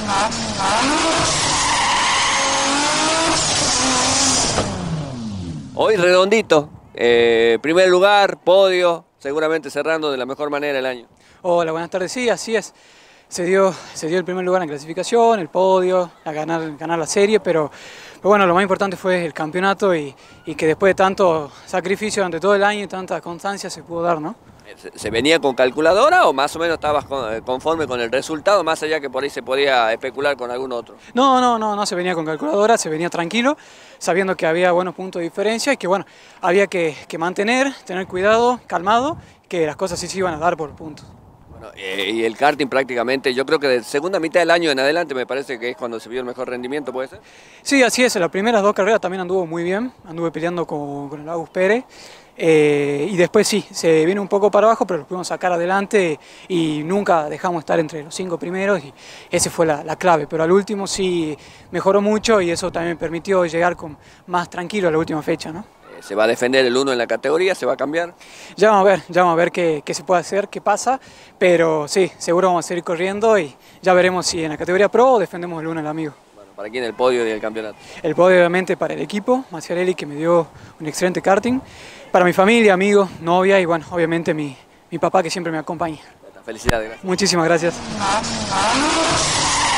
Hoy redondito, primer lugar, podio, seguramente cerrando de la mejor manera el año. Hola, buenas tardes. Sí, así es. Se dio el primer lugar en clasificación, el podio, a ganar la serie, pero bueno, lo más importante fue el campeonato y que después de tanto sacrificio durante todo el año y tanta constancia se pudo dar, ¿no? ¿Se venía con calculadora o más o menos estabas conforme con el resultado, más allá que por ahí se podía especular con algún otro? No se venía con calculadora, se venía tranquilo, sabiendo que había buenos puntos de diferencia y que bueno, había que tener cuidado, calmado, que las cosas sí se iban a dar por puntos. Bueno, y el karting prácticamente, yo creo que de segunda mitad del año en adelante me parece que es cuando se vio el mejor rendimiento, ¿puede ser? Sí, así es, en las primeras dos carreras también anduvo muy bien, anduve peleando con el Agus Pérez. Y después sí, se viene un poco para abajo, pero lo pudimos sacar adelante y nunca dejamos estar entre los 5 primeros y esa fue la clave, pero al último sí mejoró mucho y eso también me permitió llegar más tranquilo a la última fecha, ¿no? ¿Se va a defender el 1 en la categoría? ¿Se va a cambiar? Ya vamos a ver qué se puede hacer, qué pasa, pero sí, seguro vamos a seguir corriendo y ya veremos si en la categoría Pro o defendemos el 1 el amigo. Bueno, ¿para quién el podio y el campeonato? El podio obviamente para el equipo, Maciarelli que me dio un excelente karting, para mi familia, amigos, novia y bueno, obviamente mi papá que siempre me acompaña. Felicidades. Gracias. Muchísimas gracias.